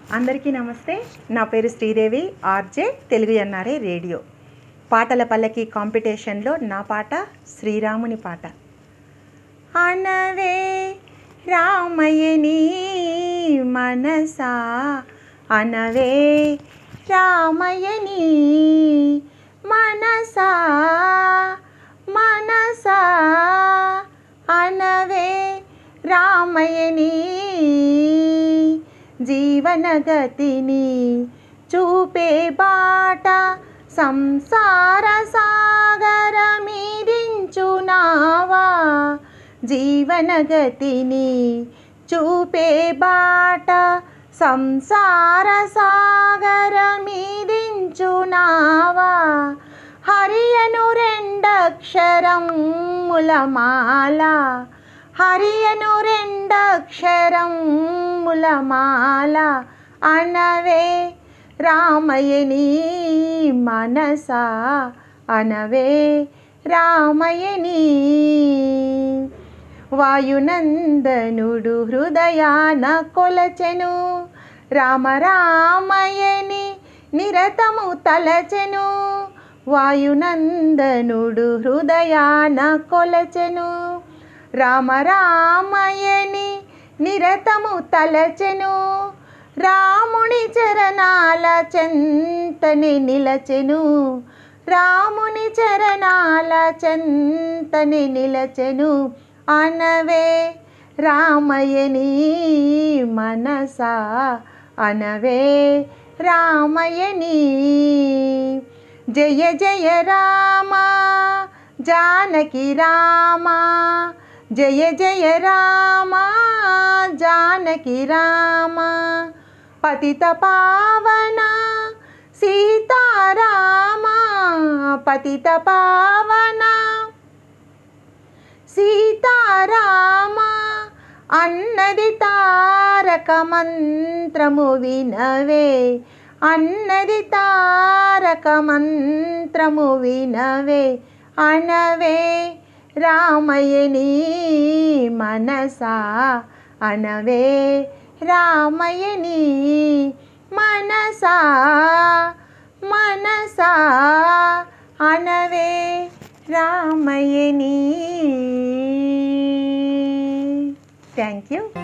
అందరికీ నమస్తే. నా పేరు Sridevi, RJ Telugu NRI radio. Paatala Pallaki కాంపిటీషన్లో నా పాట శ్రీరాముని పాట. అనవే రామయ్యని మనసా, అనవే రామయ్యని మనసా, మనసా అనవే రామయ్యని జీవనగతిని చూపే బాట సంసార సాగర మీదించునావా. జీవనగతిని చూపే బాట సంసార సాగర మీదించునావా. హరియను రెండక్షరముల మాల, హరియను రెండక్షరముల మాల, అనవే రామయ్యని మనసా, అనవే రామయ్యని. వాయునందనుడు హృదయాన కొలచెను, రామ రామయ్యని నిరతము తలచెను. వాయునందనుడు హృదయాన కొలచెను, రామ రామయ్యని నిరతము తలచెను. రాముని చరణాల చెంతని నిలచెను, రాముని చరణాల చెంతని నిలచెను. అనవే రామయ్యని మనసా, అనవే రామయ్యని. జయ జయ రామ జానకి రామ, జయ జయ రామ జానకి రామ. పతిత పావన సీతారామ, పతిత పావన సీతారామ. అన్నది తారక మంత్రము వినవే, అన్నది తారక మంత్రము వినవే. అనవే రామయ్యని మనసా, అనవే రామయ్యని మనసా, మనసా అనవే రామయ్యని. Thank you.